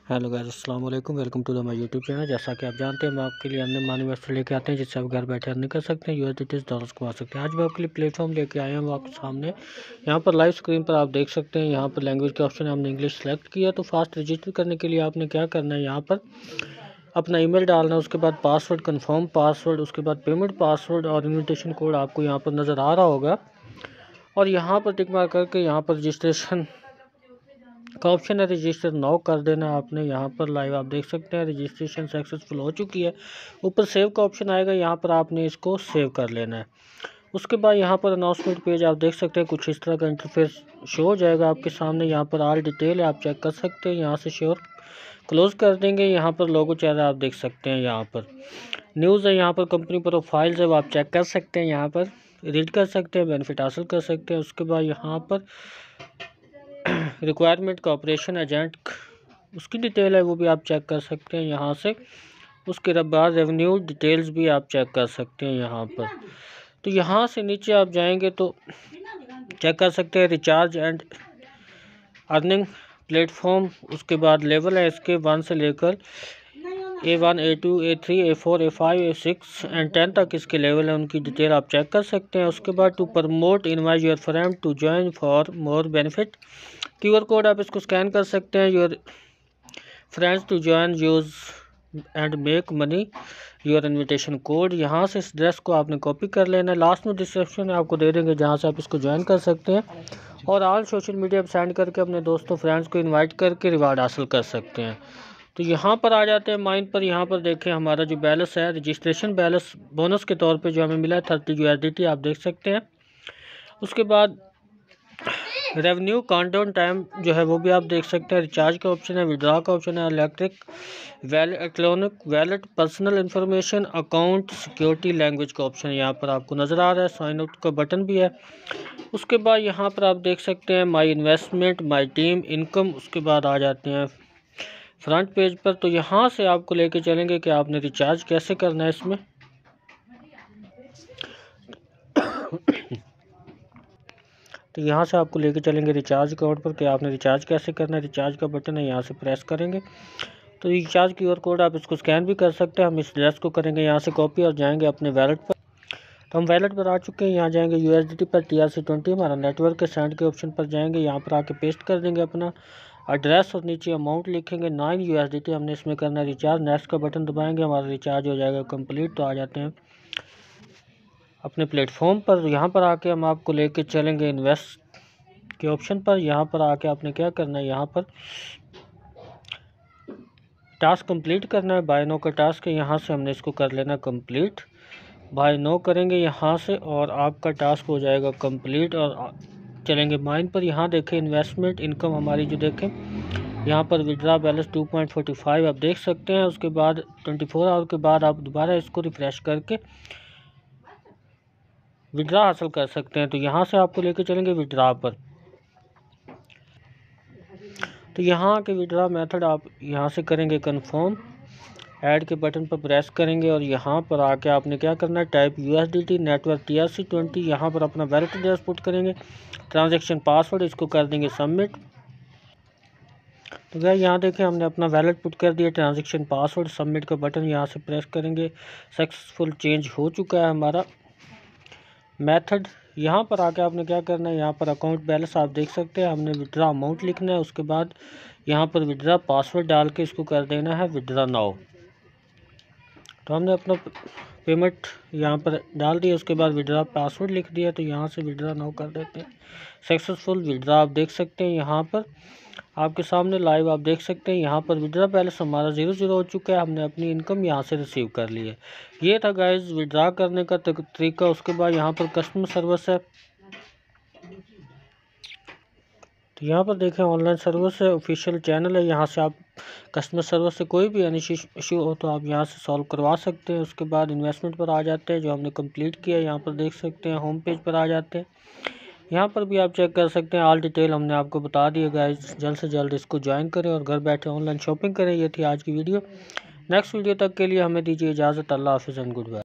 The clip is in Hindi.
हेलो गाइस, अस्सलाम वालेकुम। Welcome to the my YouTube channel. जैसा कि आप जानते हैं, हम आपके लिए अन्य मनी इन्वेस्टर लेके आते हैं जिससे आप घर बैठे अर्न कर सकते हैं, यूएसडीटी डॉलर्स कमा सकते हैं। आज मैं आपके लिए प्लेटफॉर्म लेके आया हूँ आपके सामने। यहाँ पर लाइव स्क्रीन पर आप देख सकते हैं, यहाँ पर लैंग्वेज के ऑप्शन है, हमने इंग्लिश सेलेक्ट किया। तो फास्ट रजिस्टर करने के लिए आपने क्या करना है, यहाँ पर अपना ईमेल डालना है, उसके बाद पासवर्ड, कन्फर्म पासवर्ड, उसके बाद पेमेंट पासवर्ड और इन्विटेशन कोड आपको यहाँ पर नज़र आ रहा होगा। और यहाँ पर टिक मार करके यहाँ पर रजिस्ट्रेशन का ऑप्शन है, रजिस्टर नाउ कर देना आपने। यहाँ पर लाइव आप देख सकते हैं रजिस्ट्रेशन सक्सेसफुल हो चुकी है। ऊपर सेव का ऑप्शन आएगा, यहाँ पर आपने इसको सेव कर लेना है। उसके बाद यहाँ पर अनाउंसमेंट पेज आप देख सकते हैं, कुछ इस तरह का इंटरफेस शो हो जाएगा आपके सामने। यहाँ पर ऑल डिटेल है, आप चेक कर सकते हैं। यहाँ से श्योर क्लोज कर देंगे। यहाँ पर लोगो चेहरा आप देख सकते हैं। यहाँ पर न्यूज़ है, यहाँ पर कंपनी प्रोफाइल्स है, वो आप चेक कर सकते हैं। यहाँ पर रीड कर सकते हैं, बेनिफिट हासिल कर सकते हैं। उसके बाद यहाँ पर रिक्वायरमेंट का ऑपरेशन एजेंट, उसकी डिटेल है, वो भी आप चेक कर सकते हैं यहाँ से। उसके बाद रेवेन्यू डिटेल्स भी आप चेक कर सकते हैं यहाँ पर। तो यहाँ से नीचे आप जाएंगे तो चेक कर सकते हैं रिचार्ज एंड अर्निंग प्लेटफॉर्म। उसके बाद लेवल है इसके 1 से लेकर A1 A2 A3 A4 A5 A6 and 10 तक इसके लेवल है, उनकी डिटेल आप चेक कर सकते हैं। उसके बाद to promote invite your friend to join for more benefit, QR code आप इसको स्कैन कर सकते हैं। Your friends to join use and make money your invitation code, यहाँ से इस ड्रेस को आपने कॉपी कर लेना है। लास्ट में डिस्क्रिप्शन आपको दे देंगे जहाँ से आप इसको ज्वाइन कर सकते हैं और ऑल सोशल मीडिया पर सेंड करके अपने दोस्तों फ्रेंड्स को इनवाइट करके रिवार्ड हासिल कर सकते हैं। तो यहाँ पर आ जाते हैं माइन पर। यहाँ पर देखें हमारा जो बैलेंस है, रजिस्ट्रेशन बैलेंस बोनस के तौर पे जो हमें मिला है 30 USDT आप देख सकते हैं। उसके बाद रेवेन्यू काउंटडाउन टाइम जो है वो भी आप देख सकते हैं। रिचार्ज का ऑप्शन है, विड्रॉ का ऑप्शन है, electronic wallet, personal information, account security, language का ऑप्शन यहाँ पर आपको नज़र आ रहा है। साइन आउट का बटन भी है। उसके बाद यहाँ पर आप देख सकते हैं my investment, my team, income. उसके बाद आ जाते हैं फ्रंट पेज पर। तो यहाँ से आपको लेके चलेंगे कि आपने रिचार्ज कैसे करना है इसमें। तो यहाँ से आपको लेके चलेंगे रिचार्ज अकाउंट पर कि आपने रिचार्ज कैसे करना है। रिचार्ज का बटन है, यहाँ से प्रेस करेंगे तो रिचार्ज QR कोड आप इसको स्कैन भी कर सकते हैं। हम इस ड्रेस को करेंगे यहाँ से कॉपी और जाएंगे अपने वैलेट पर। तो हम वैलेट पर आ चुके हैं, यहाँ जाएंगे USDT पर TRC20 हमारा नेटवर्क के सेंड के ऑप्शन पर जाएंगे। यहाँ पर आके पेस्ट कर देंगे अपना एड्रेस और नीचे अमाउंट लिखेंगे 9 USDT हमने इसमें करना है रिचार्ज। नेक्स्ट का बटन दबाएंगे, हमारा रिचार्ज हो जाएगा कंप्लीट। तो आ जाते हैं अपने प्लेटफॉर्म पर। यहाँ पर आके हम आपको लेके चलेंगे इन्वेस्ट के ऑप्शन पर। यहाँ पर आके आपने क्या करना है, यहाँ पर टास्क कंप्लीट करना है। बाय नो का टास्क है, यहाँ से हमने इसको कर लेना कंप्लीट। बाय नो करेंगे यहाँ से और आपका टास्क हो जाएगा कंप्लीट। और चलेंगे माइन पर। यहाँ देखें इन्वेस्टमेंट इनकम हमारी जो देखें, यहाँ पर विड्रॉ बैलेंस 2.45 आप देख सकते हैं। उसके बाद 24 आवर के बाद आप दोबारा इसको रिफ्रेश करके विड्रॉ हासिल कर सकते हैं। तो यहाँ से आपको लेके चलेंगे विड्रॉ पर। तो यहाँ के विड्रॉ मेथड आप यहाँ से करेंगे कन्फर्म, ऐड के बटन पर प्रेस करेंगे और यहाँ पर आके आपने क्या करना है, टाइप USDT नेटवर्क TRC20, यहाँ पर अपना वैलेट एड्रेस पुट करेंगे, ट्रांजैक्शन पासवर्ड इसको कर देंगे सबमिट। तो गाइस यहाँ देखें हमने अपना वैलेट पुट कर दिया, ट्रांजैक्शन पासवर्ड, सबमिट का बटन यहाँ से प्रेस करेंगे। सक्सेसफुल चेंज हो चुका है हमारा मेथड। यहाँ पर आके आपने क्या करना है, यहाँ पर अकाउंट बैलेंस आप देख सकते हैं, हमने विड्रॉ अमाउंट लिखना है। उसके बाद यहाँ पर विड्रॉ पासवर्ड डाल के इसको कर देना है विड्रॉ नाउ। तो हमने अपना पेमेंट यहाँ पर डाल दिया, उसके बाद विड्रॉ पासवर्ड लिख दिया। तो यहाँ से विड्रॉ नाउ कर देते हैं। सक्सेसफुल विड्रॉ आप देख सकते हैं, यहाँ पर आपके सामने लाइव आप देख सकते हैं। यहाँ पर विड्रॉ बैलेंस हमारा 0 हो चुका है, हमने अपनी इनकम यहाँ से रिसीव कर ली है। ये था गाइस विड्रॉ करने का तरीका। उसके बाद यहाँ पर कस्टमर सर्विस है, तो यहाँ पर देखें ऑनलाइन सर्विस है, ऑफिशियल चैनल है। यहाँ से आप कस्टमर सर्विस से कोई भी यानी इशू हो तो आप यहाँ से सॉल्व करवा सकते हैं। उसके बाद इन्वेस्टमेंट पर आ जाते हैं, जो हमने कंप्लीट किया यहाँ पर देख सकते हैं। होम पेज पर आ जाते हैं, यहाँ पर भी आप चेक कर सकते हैं। ऑल डिटेल हमने आपको बता दिया गाइस। जल्द से जल्द इसको ज्वाइन करें और घर बैठे ऑनलाइन शॉपिंग करें। ये थी आज की वीडियो। नेक्स्ट वीडियो तक के लिए हमें दीजिए इजाज़त। अल्लाह हाफिज़ एंड गुड बाय।